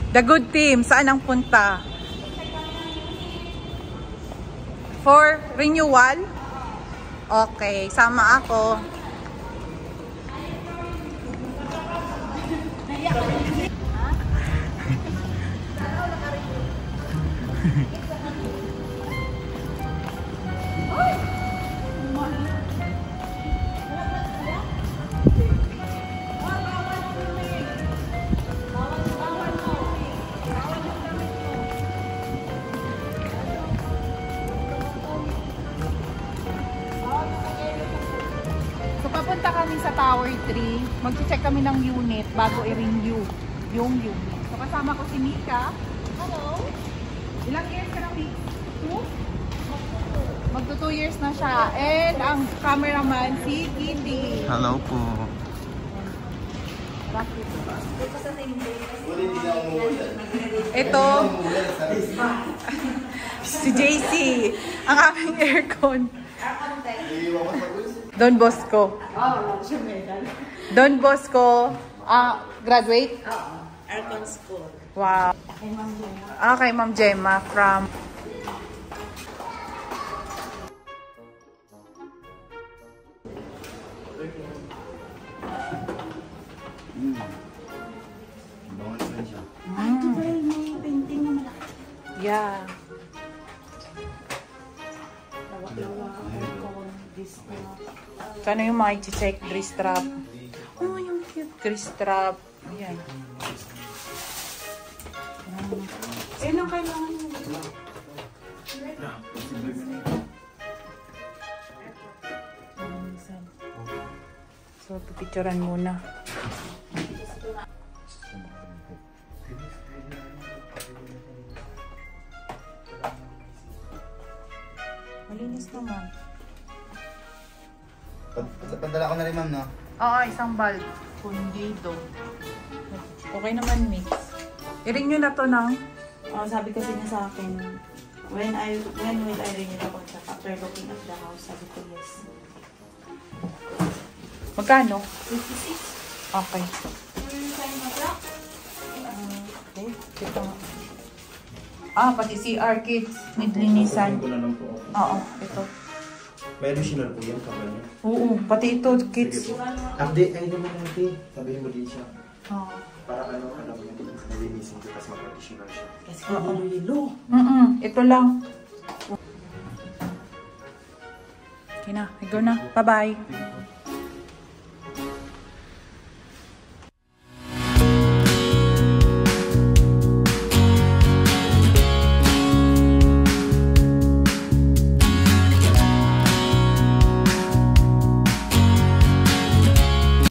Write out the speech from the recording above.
The good team, saan ang punta? For renewal? Okay, sama ako. Papunta kami sa Tower 3. Mag-check kami ng unit bago i-renew yung unit. So kasama ko si Mika. Hello. Ilang years ka na, Mika? 2? Magto 2 years na siya. And ang cameraman si Kitty. Hello po. Ito si JC, ang aming aircon. Don Bosco. Don Bosco, graduate? Oo, aircon school. Wow. Okay, Ma'am Gemma from yeah. Kano yung mga i-check? Grease trap. Oh, yung cute grease trap. Ayan. Ilang kailangan mo? So, pipicturan muna. Malinis naman. Pandala ko na rin, ma'am, no? Oo, isang bulb. Kundido. Okay naman, mix. I-ring nyo na to ng? Sabi kasi niya sa akin, when will I renew the contract after looking at the house? Sabi ko, yes. Magkano? 56. Okay. Okay. Ito. Pati CR kids. Need linisan. Oo, ito. May additional po yan, kapal niya. Oo, pati ito, kids. Update, ay naman natin. Sabihin mo din siya. Oo. Para ano mo yun, nalinisin ko kasi mag-additional siya. Kasi hilo-hilo. Ito lang. Okay na, go na. Bye-bye.